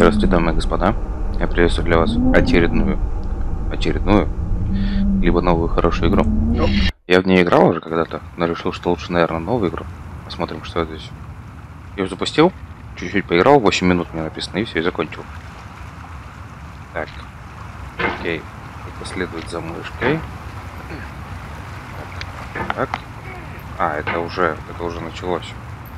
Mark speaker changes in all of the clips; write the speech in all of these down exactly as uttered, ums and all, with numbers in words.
Speaker 1: Здравствуйте, дамы и господа. Я приветствую для вас очередную, очередную, либо новую хорошую игру. Я в ней играл уже когда-то, но решил, что лучше, наверное, новую игру. Посмотрим, что здесь. Я уже запустил, чуть-чуть поиграл, восемь минут мне написано, и все, и закончил. Так, окей, это следует за мышкой. Так, так. А, это уже, это уже началось.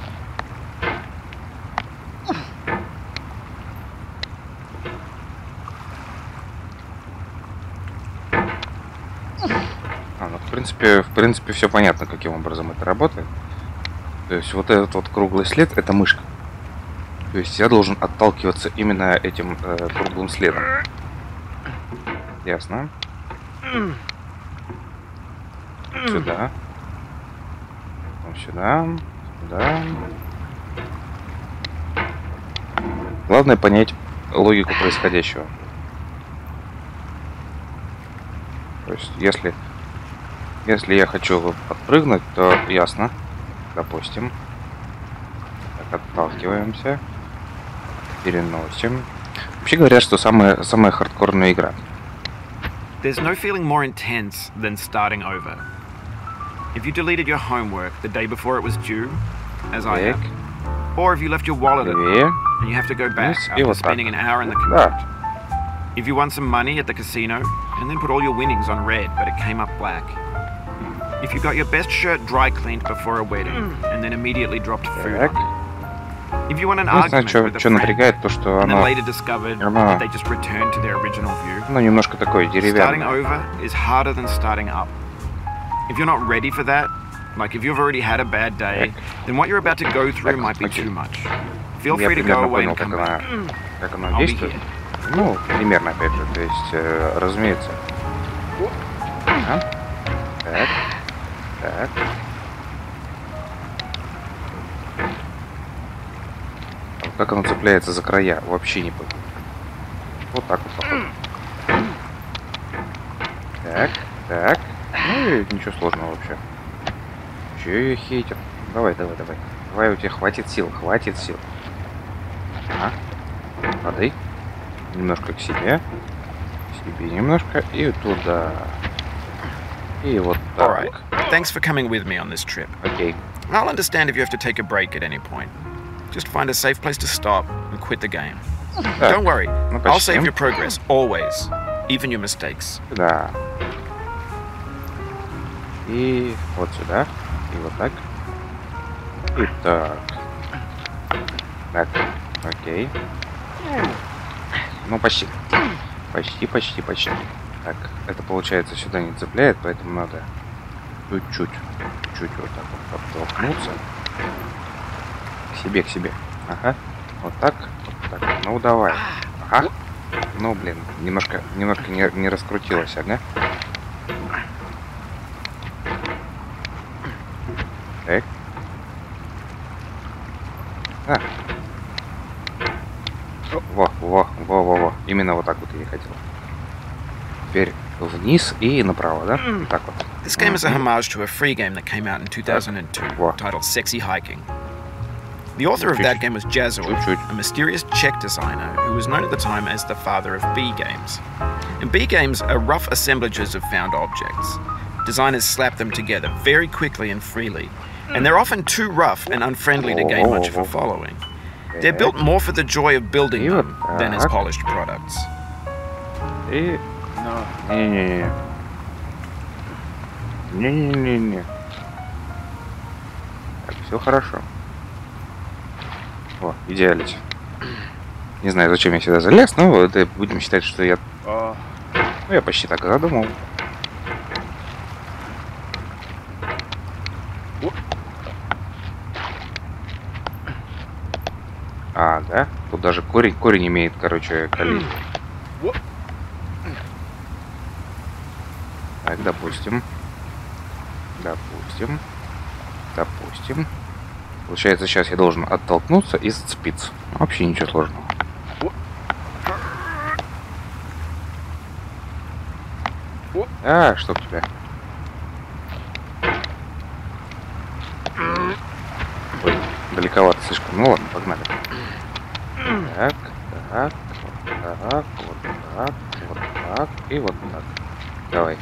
Speaker 1: А, ну, в принципе, в принципе, все понятно, каким образом это работает. То есть вот этот вот круглый след — это мышка. То есть я должен отталкиваться именно этим э, круглым следом. Ясно. Сюда. Потом сюда. Сюда. Главное понять логику происходящего. То есть если... Если я хочу подпрыгнуть, то ясно. Допустим. Так, отталкиваемся. Переносим. Вообще говорят, что самая, самая хардкорная игра.
Speaker 2: There's no feeling more intense than starting over. If you deleted your homework the day before it was due, as I have, or if you left your wallet at home and you have to go back after spending an hour in the commute. If you won some money at the casino and then put all your winnings on red but it came up black. If you got your best shirt dry cleaned before a wedding and then immediately dropped food on it. If you won an argument with a friend and then later discovered that they just returned to their original view. Starting over is harder than starting up. If you're not ready for that, like if you've already had a bad day, then what you're about to go through might be too much. Feel free to go away and come back. I'll be here.
Speaker 1: Ну, примерно, опять же, то есть, э, разумеется. А? Так. Так. А вот как оно цепляется за края, вообще не понял. Вот так вот, походу. Так, так. Ну и ничего сложного вообще. Че я хейтер? Давай, давай, давай. Давай, у тебя хватит сил, хватит сил. А? Воды. Немножко к себе. К себе немножко. И туда. И вот так.
Speaker 2: All right. Thanks for coming with me on this trip.
Speaker 1: Okay.
Speaker 2: I'll understand if you have to take a break at any point. Just find a safe place to stop and quit the game.
Speaker 1: Так.
Speaker 2: Don't worry.
Speaker 1: Ну,
Speaker 2: I'll save your progress always, even your mistakes.
Speaker 1: Да. И вот сюда. И вот так. И так. Так. Окей. Ну, почти. Почти, почти, почти. Так, это получается сюда не цепляет, поэтому надо чуть-чуть, чуть вот так вот оттолкнуться. К себе, к себе. Ага. Вот так, вот так. Ну, давай. Ага. Ну, блин, немножко, немножко не, не раскрутилось, ага. Так. А. Во, во, во, во, во. Именно вот так вот я и хотел. Теперь вниз и направо, да? Так вот.
Speaker 2: This game is a homage to a free game that came out in two thousand two, titled Sexy Hiking. The author of that game was Jazzoid, a mysterious Czech designer who was known at the time as the father of B games. And B games are rough assemblages of found objects. Designers slap them together very quickly and freely, and they're often too rough and unfriendly to gain much of a following. They're built more for the joy of building them than as polished products.
Speaker 1: И... Не-не-не. Не-не-не-не. Так, все хорошо. О, идеалити. Не знаю, зачем я сюда залез, но это будем считать, что я... Ну, я почти так задумал. А, да? Тут даже корень, корень имеет, короче, колени. Так, допустим. Допустим. Допустим. Получается, сейчас я должен оттолкнуться и зацепиться. Вообще ничего сложного. А, чтоб тебя. Ой, далековато слишком. Ну ладно, погнали. Так, так, вот так, вот так, вот так и вот так. Давай.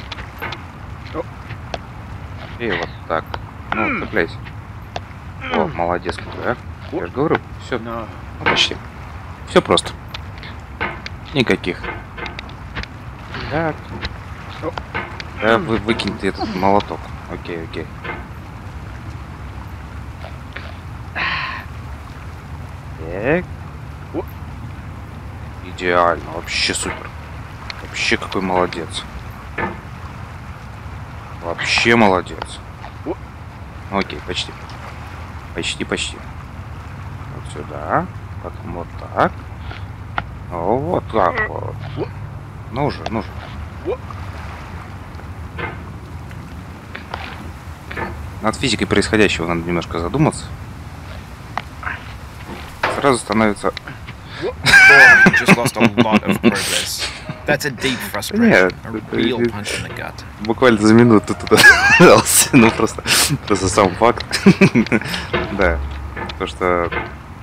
Speaker 1: И вот так. Ну, цепляйся. О, молодец какой, а. Я же говорю, все. Ну, почти. Все просто. Никаких. Так. Да, вы выкиньте этот молоток. Окей, окей. Так. Идеально, вообще супер. Вообще какой молодец. Вообще молодец. Окей, почти. Почти, почти. Вот сюда. Потом вот так. О, вот так вот. Ну уже, ну уже. Над физикой происходящего надо немножко задуматься. Сразу становится...
Speaker 2: Just lost a lot of progress. That's a deep frustration. A real punch in the gut.
Speaker 1: Буквально за минуту туда дался. Ну просто, просто сам факт. Да. То, что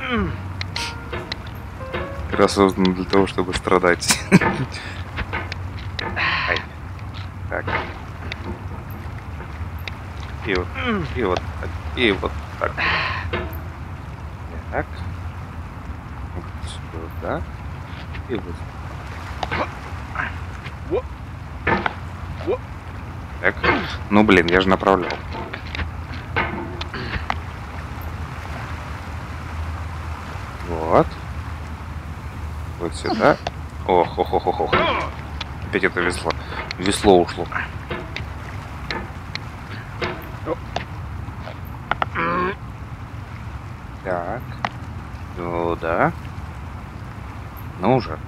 Speaker 1: игра создана для того, чтобы страдать. Ай. Так. И вот, и вот так, и вот так. Так. Вот сюда. И вот. Так. Ну блин, я же направлял. Вот. Вот сюда. Ох, ох, ох, ох, ох. Опять это весло. Весло ушло. Так. Сюда. Ну уже.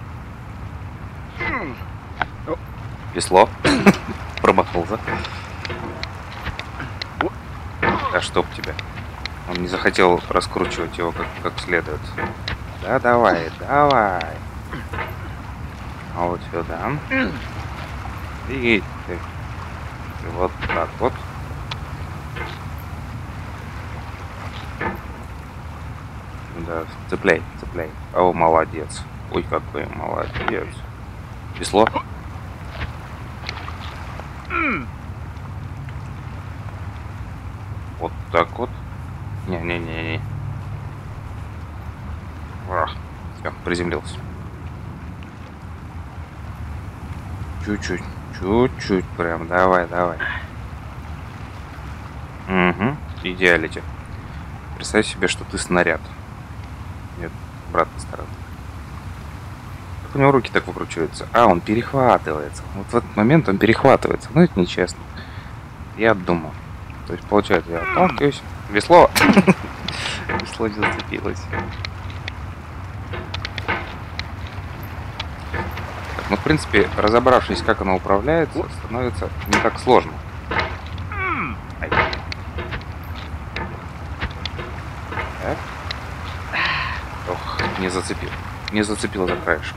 Speaker 1: Весло. Промахнулся. Да чтоб тебя. Он не захотел раскручивать его как, как следует. Да давай, давай. А вот сюда. И, и вот так вот. Да, цепляй, цепляй. О, молодец. Ой, какой молодец. Весло. Вот так вот. Не-не-не-не. Все, приземлился. Чуть-чуть. Чуть-чуть прям. Давай, давай. Угу. Идеалити. Представь себе, что ты снаряд. Нет, обратной стороны. Как у него руки так выкручиваются? А, он перехватывается. Вот в этот момент он перехватывается. Ну, это нечестно. Я думал. То есть, получается, я отталкиваюсь. Весло! Весло не зацепилось. Ну, в принципе, разобравшись, как оно управляется, становится не так сложно. Ай. Так. Ох, не зацепил. Не зацепил за краешек.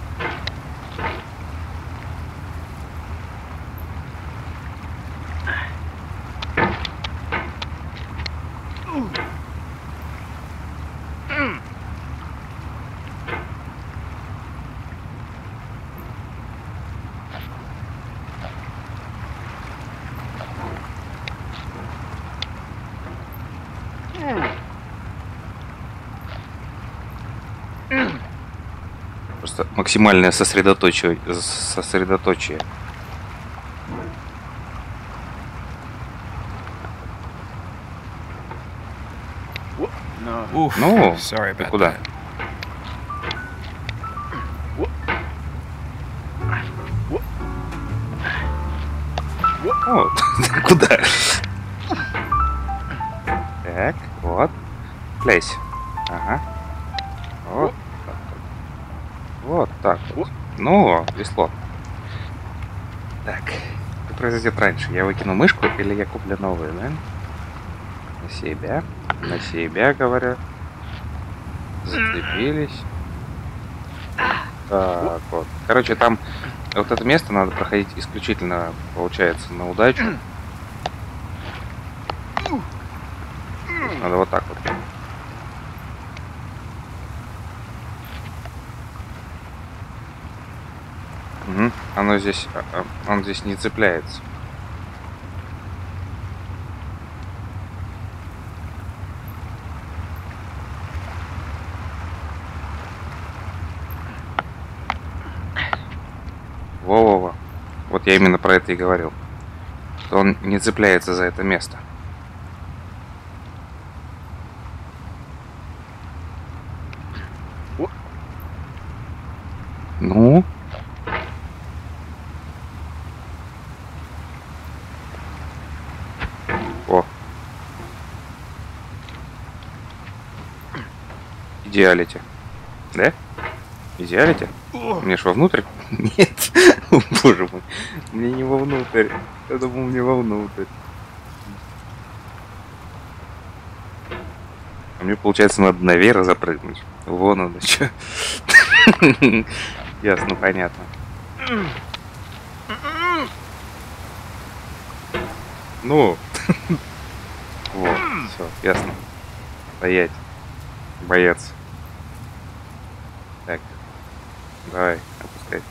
Speaker 1: Просто максимальное сосредоточие, сосредоточие.
Speaker 2: Oof,
Speaker 1: ну,
Speaker 2: sorry
Speaker 1: ты
Speaker 2: about
Speaker 1: куда?
Speaker 2: that.
Speaker 1: О, куда? Так, вот. Лезь. Ага. Вот так вот. Вот так вот. Ну, весло. Так, что произойдет раньше? Я выкину мышку или я куплю новую, да? На себя. На себя, говорю. Зацепились. Так вот. Короче, там вот это место надо проходить исключительно, получается, на удачу. Надо вот так вот. здесь, он здесь не цепляется. Во-во-во. Вот я именно про это и говорил. Что он не цепляется за это место. Ну? О. Идеалити. Да? Идеалити? Мне ж вовнутрь? Нет. О, боже мой. Мне не вовнутрь. Я думал, мне вовнутрь. А мне, получается, надо наверх запрыгнуть. Вон оно что. Ясно, понятно. Ну. Вот, все, ясно. Стоять. Боец. Так. Давай, опускай.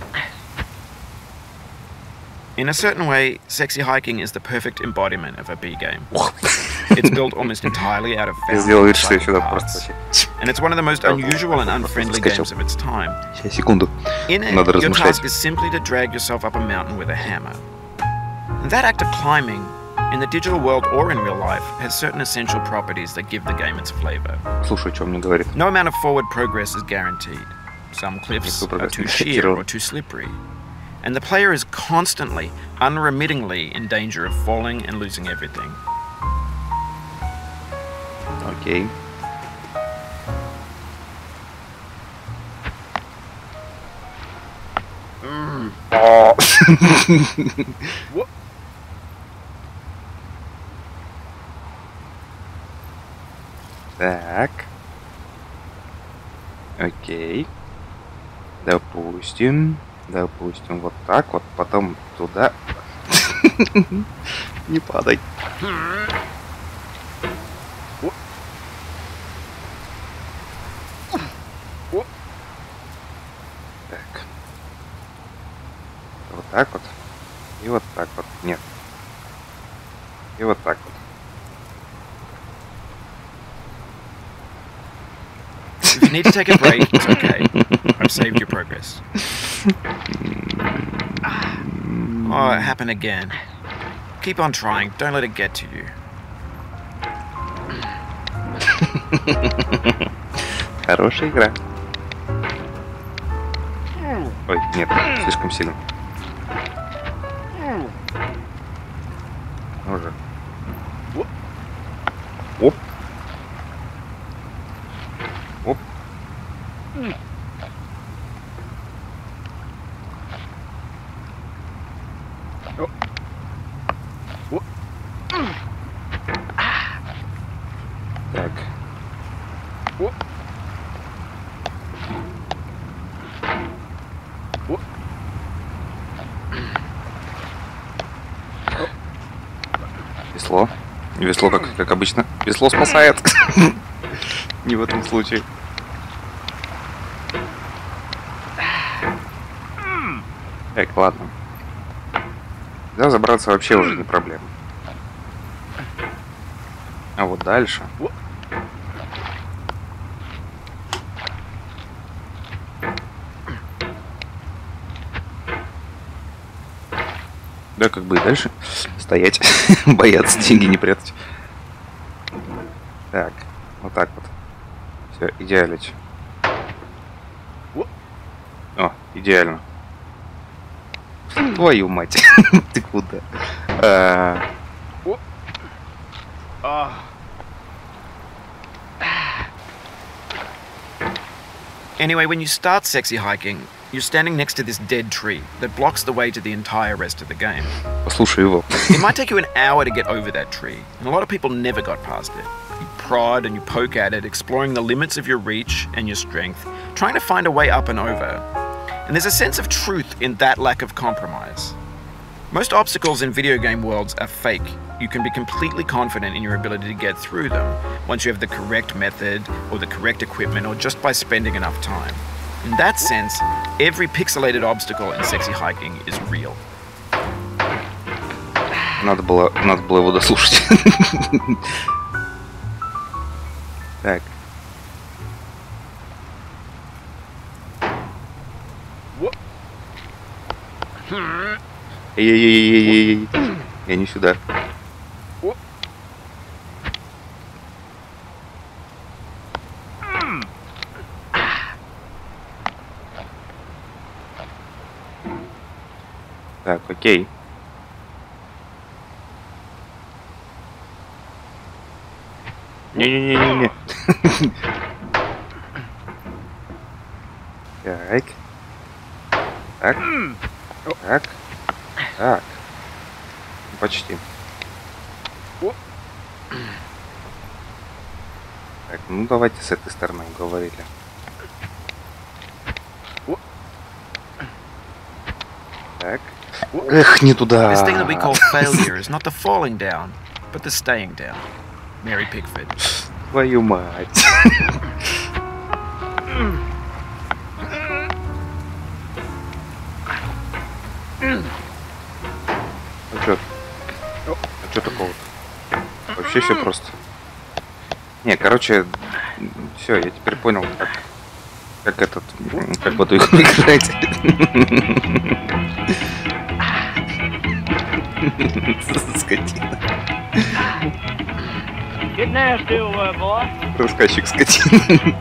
Speaker 2: In a certain way, Sexy Hiking is the perfect embodiment of a B game. It's built almost entirely out of found parts, and it's one of the most unusual and unfriendly games of its time. In it, your task is simply to drag yourself up a mountain with a hammer. And that act of climbing, in the digital world or in real life, has certain essential properties that give the game its flavor. No amount of forward progress is guaranteed. Some cliffs are too sheer or too slippery. And the player is constantly, unremittingly in danger of falling and losing everything.
Speaker 1: Okay. Mm. Oh. What? Так. Окей. Допустим. Допустим, вот так вот, потом туда. Не падай. Так. Вот так вот. И вот так вот. Нет. И вот так вот.
Speaker 2: If you need to take a break, it's okay. I've saved your progress. Oh, it happened again. Keep on trying. Don't let it get to you.
Speaker 1: Хорошая игра. Ой, нет, слишком сильно. Уже. Оп. Оп. Так. Весло. Весло, как, как обычно. Весло спасает. Не в этом случае. Так, ладно. Да, забраться вообще уже не проблема. А вот дальше. Да, как бы и дальше стоять, бояться, деньги не прятать. Так, вот так вот. Все, идеально. О, идеально. Твою мать. Ты куда? А...
Speaker 2: Anyway, when you start Sexy Hiking, you're standing next to this dead tree that blocks the way to the entire rest of the game.
Speaker 1: Послушай его.
Speaker 2: It might take you an hour to get over that tree, and a lot of people never got past it. You prod and you poke at it, exploring the limits of your reach and your strength, trying to find a way up and over. And there's a sense of truth in that lack of compromise. Most obstacles in video game worlds are fake. You can be completely confident in your ability to get through them once you have the correct method or the correct equipment or just by spending enough time. In that sense, every pixelated obstacle in sexy hiking is real.
Speaker 1: Надо было, надо было его дослушать. Так. Эй-эй-эй-эй-эй-эй. Я не сюда. Так, окей. Не-не-не-не-не. Так. Так. Так. Так. Почти. Так, ну давайте с этой стороны уговорили. Так. Эх, не туда.
Speaker 2: This thing that we call failure is not the falling down, but the staying down. Mary Pickford.
Speaker 1: Твою мать. А чё? А чё такого-то? Вообще все просто. Не, короче, все, я теперь понял, как, как этот, как в эту игру играть. Скотина. Рассказчик скотина.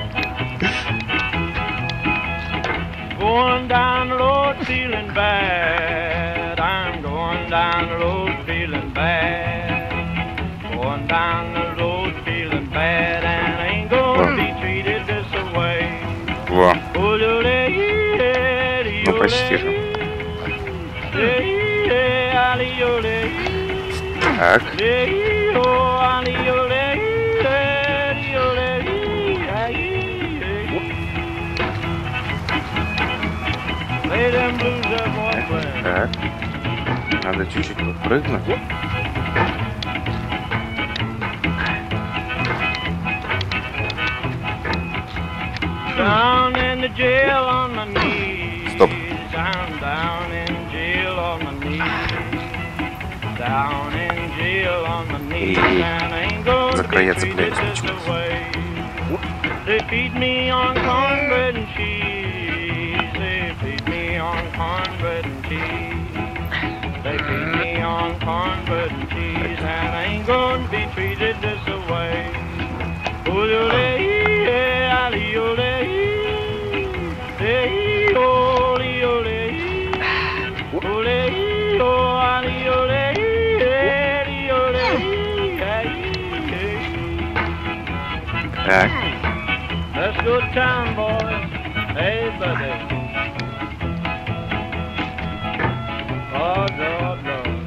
Speaker 3: Going down the road feeling bad. I'm going down the road feeling bad. Going down the road feeling bad, and I ain't gonna be treated this way.
Speaker 1: Во. Ну почти же. Так. Так. Надо чуть-чуть подпрыгнуть. Стоп. И за края цепляюсь почему-то. They feed me on cornbread and cheese. They feed me on cornbread and cheese. They feed me on cornbread and cheese, and I ain't gonna be treated this way. Так. Let's go to town, boys. Hey, buddy. Oh, Lord, Lord.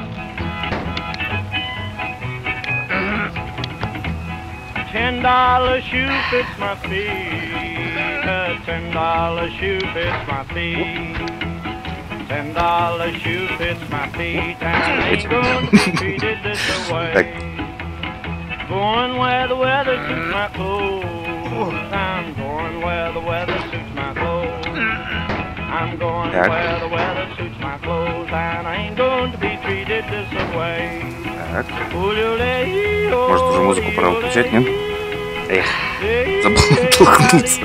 Speaker 1: Ten dollar shoe fits my feet. A ten dollar shoe fits my feet. Ten dollar shoe fits my feet, and I ain't gonna be treated this way. Going where the weather suits my clothes. I'm going where the weather suits my clothes. I'm going Так.
Speaker 3: where the weather suits my clothes, and I ain't going to be treated this way.
Speaker 1: Так. Может уже музыку пора выключать, нет? Эх, забыл толкнуться.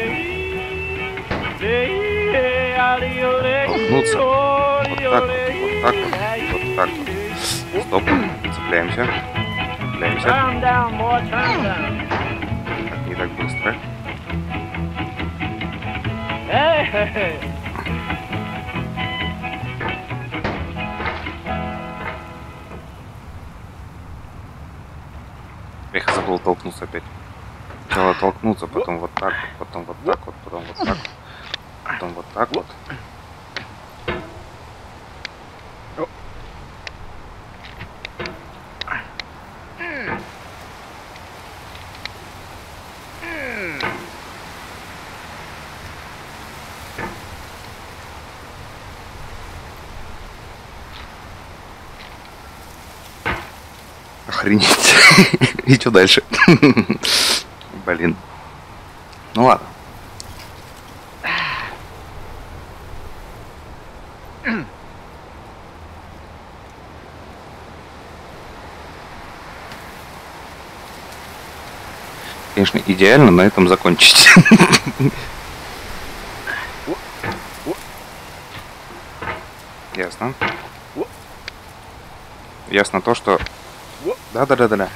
Speaker 1: Толкнуться. Вот так вот, вот так вот, вот так вот. Стоп, цепляемся. Цепляемся. Так, не так быстро. Эх, забыл толкнуться опять. Сначала толкнуться, потом вот так вот, потом вот так вот, потом вот так вот, потом вот так вот. Охренеть. И что дальше? Блин. Ну ладно. конечно, идеально на этом закончить. Ясно. Ясно то, что... Да-да-да-да-да.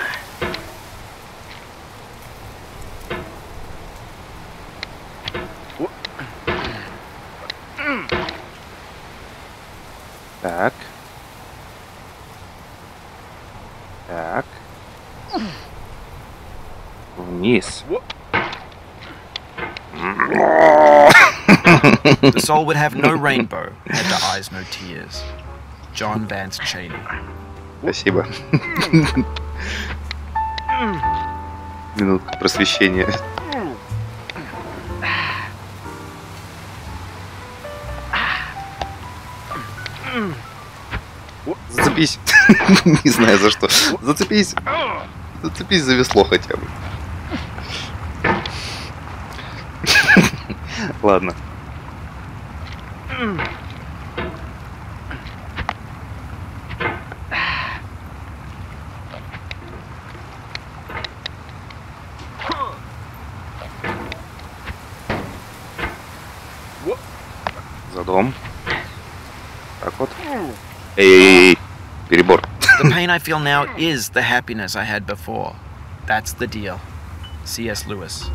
Speaker 1: Так. Так. Вниз.
Speaker 2: The soul would have no rainbow, had the eyes no tears. John Vance Cheney.
Speaker 1: Спасибо. Минутка просвещения. Зацепись. Не знаю за что. Зацепись. Зацепись за весло хотя бы. Ладно. За дом. Так вот. Эй, перебор.
Speaker 2: The pain I feel now is the happiness I had before. That's the deal. C S Lewis.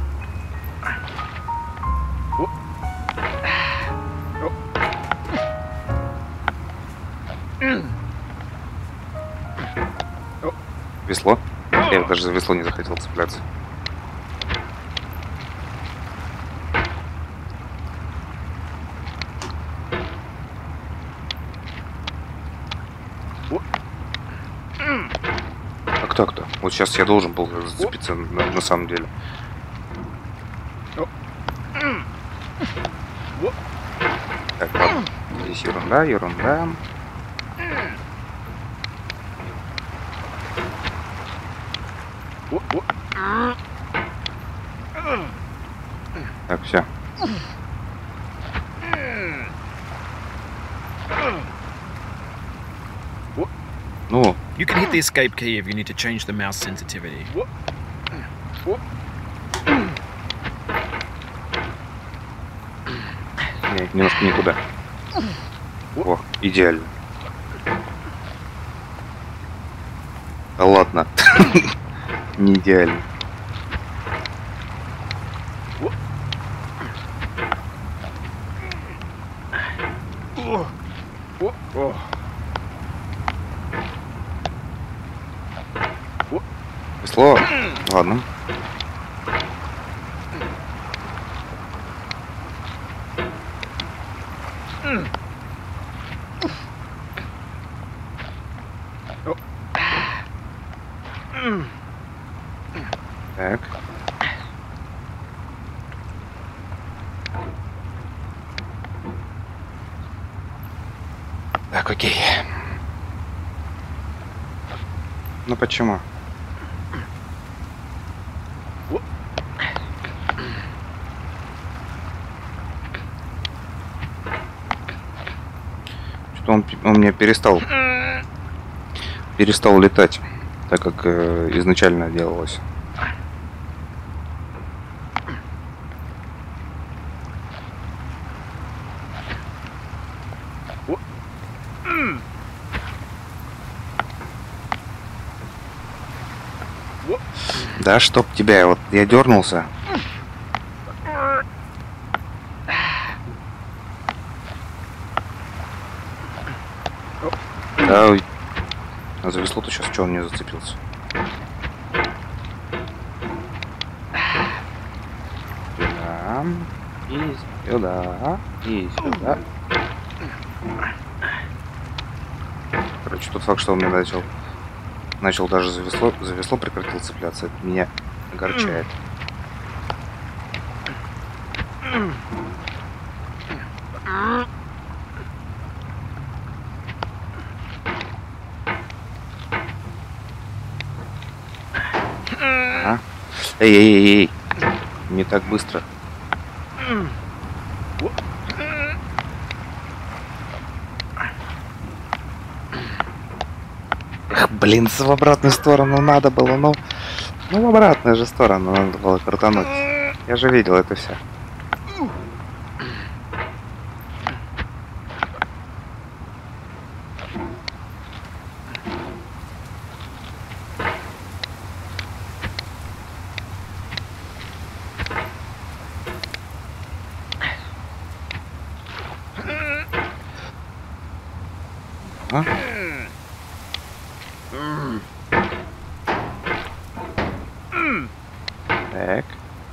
Speaker 1: Весло? Я даже за весло не захотел цепляться. А кто кто? Вот сейчас я должен был зацепиться на, на самом деле. Так, ладно. Здесь ерунда, ерунда. Так, все. Ну.
Speaker 2: You can hit the escape key if you need to change the mouse sensitivity.
Speaker 1: Нет, немножко никуда. О, идеально. Да ладно. Не идеально. Весло. Ладно. Так. Так, окей. Ну почему? Что-то он, он мне перестал перестал летать, так как э, изначально делалось. Да, чтоб тебя, вот я дернулся. Да, а за весло-то сейчас что он не зацепился? Сюда, и сюда, и сюда. Короче, тот факт, что он мне начал начал даже за весло, за весло прекратил цепляться, это меня огорчает. Ага. Эй, эй, эй, эй, не так быстро. Эх, блин, в обратную сторону надо было, но Ну, в обратную же сторону надо было крутануть. Я же видел это все. А? Так.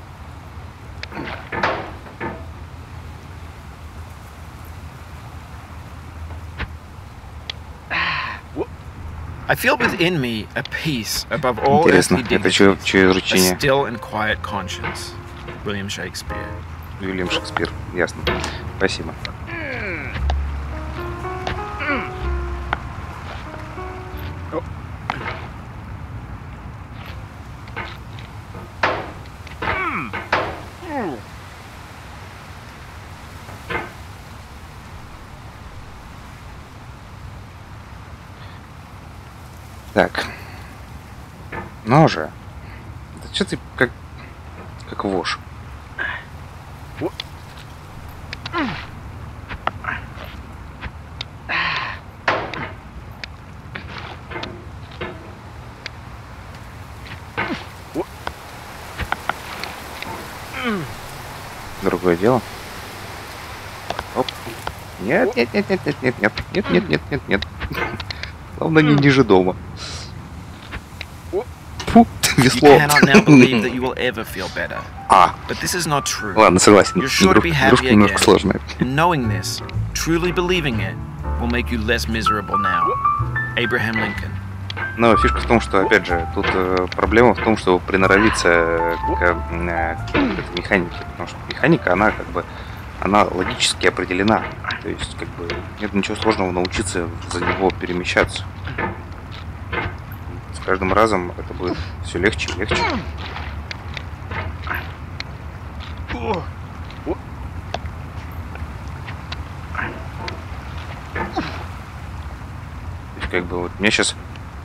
Speaker 2: I feel within me a peace above all
Speaker 1: Интересно,
Speaker 2: earthly
Speaker 1: это чье,
Speaker 2: dignities,
Speaker 1: чье
Speaker 2: a
Speaker 1: изручение?
Speaker 2: still and quiet conscience. William Shakespeare.
Speaker 1: Уильям Шекспир. Ясно. Спасибо. Так. Ну уже. Да что ты как... как вошь? Другое дело. Оп. Нет, нет, нет, нет, нет, нет, нет, нет, нет, нет, нет, нет. Главное, не ниже дома. Фу, весло.
Speaker 2: You cannot now believe that you will ever feel better.
Speaker 1: А,
Speaker 2: But this is not true.
Speaker 1: ладно, согласен.
Speaker 2: You're sure to be happy
Speaker 1: Игрушка немножко
Speaker 2: again.
Speaker 1: сложная.
Speaker 2: And knowing this, truly believing it, will make you less miserable now. Abraham Lincoln.
Speaker 1: Но фишка в том, что, опять же, тут э, проблема в том, чтобы приноровиться к, э, к этой механике. Потому что механика, она как бы, она логически определена. То есть, как бы, нет ничего сложного научиться за него перемещаться. С каждым разом это будет все легче и легче. То есть, как бы, вот меня сейчас...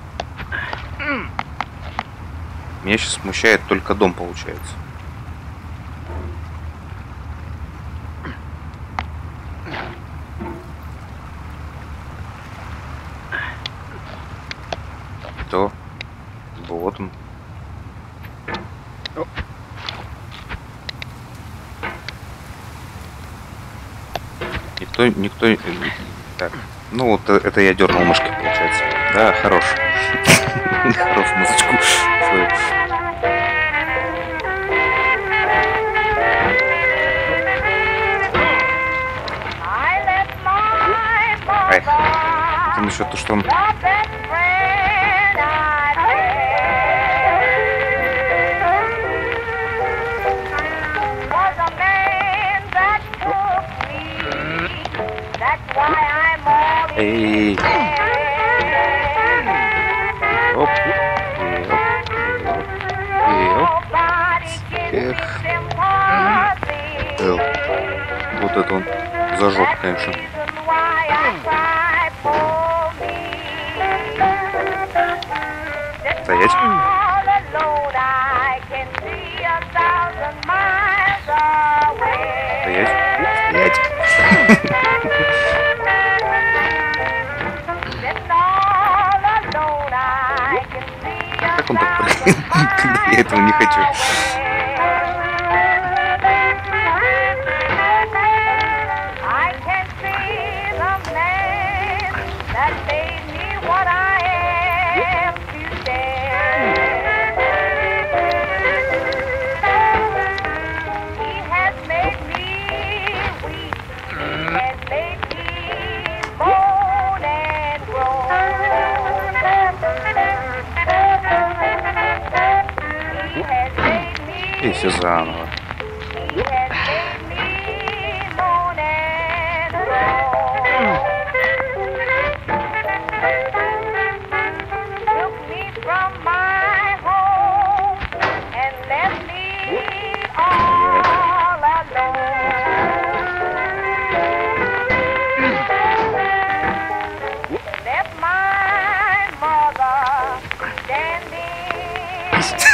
Speaker 1: Меня сейчас смущает только дом, получается. То. Вот он. Никто, никто... Так. Ну вот это я дернул мышкой, получается. Да, хорош. Хорош музычку свою. Ай. Там еще то, что он... Эй. Оп. И оп. И оп. Эх. Эл. Вот это он зажег, конечно. Стоять. Стоять. Стоять. Как он так прыгает, когда я этого не хочу? И все заново.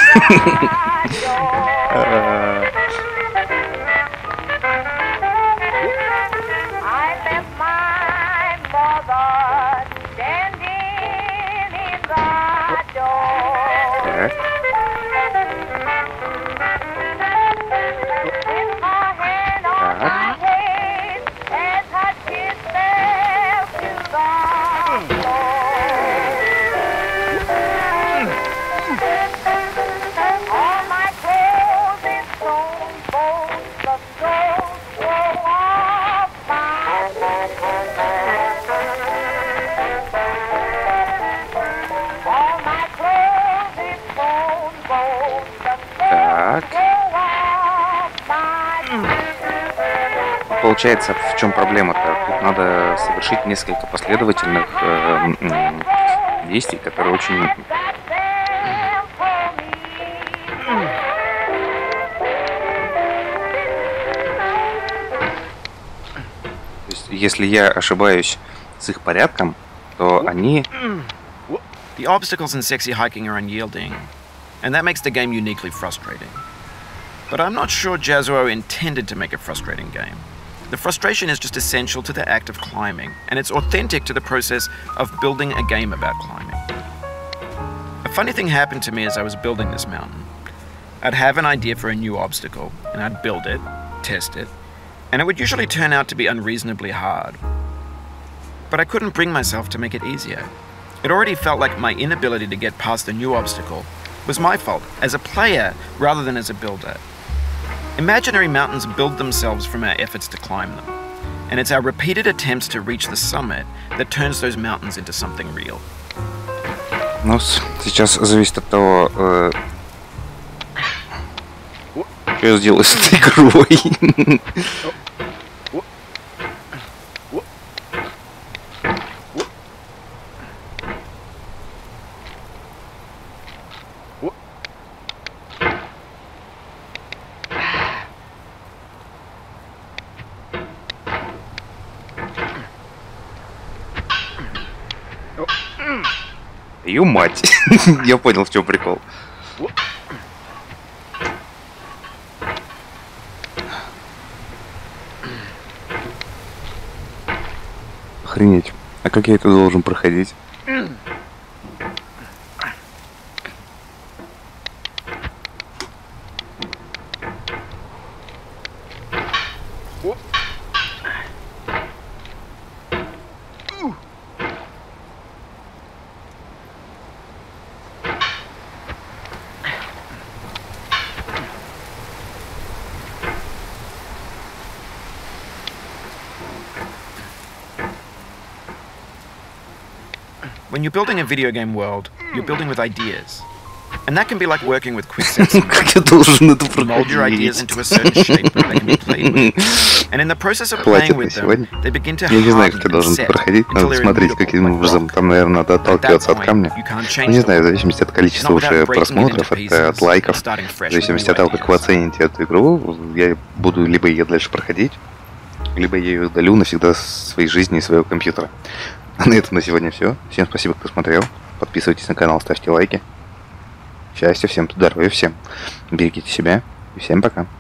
Speaker 1: Получается, в чем проблема-то? Тут надо совершить несколько последовательных э, э, действий, которые очень... То есть, если я ошибаюсь с их порядком, то они...
Speaker 2: The obstacles in sexy hiking are unyielding, and that makes the game uniquely frustrating. But I'm not sure Jazzuo intended to make a frustrating game. The frustration is just essential to the act of climbing, and it's authentic to the process of building a game about climbing. A funny thing happened to me as I was building this mountain. I'd have an idea for a new obstacle, and I'd build it, test it, and it would usually turn out to be unreasonably hard. But I couldn't bring myself to make it easier. It already felt like my inability to get past the new obstacle was my fault as a player rather than as a builder. Imaginary mountains build themselves from our efforts to climb them, and it's our repeated attempts to reach the summit that turns those mountains into something real.
Speaker 1: Ну, сейчас зависит от того, э, что я сделаю с этой игрой. Ё мать! Я понял, в чем прикол. Охренеть. А как я это должен проходить?
Speaker 2: When you're building a video game world, you're building with ideas. And that can be like working with quicksand. You mold your ideas into a certain shape that they can be played with. And in the process of playing with them, they begin to
Speaker 1: Я не знаю, как ты должен проходить. Надо смотреть, каким образом. Там, наверное, надо отталкиваться от камня. Ну, не знаю, в зависимости от количества уже просмотров, от, от лайков, в зависимости от того, как вы оцените эту игру, я буду либо ее дальше проходить, либо я ее удалю навсегда с своей жизни и своего компьютера. А на этом на сегодня все. Всем спасибо, кто смотрел. Подписывайтесь на канал, ставьте лайки. Счастья, всем здоровья, всем. Берегите себя. И всем пока.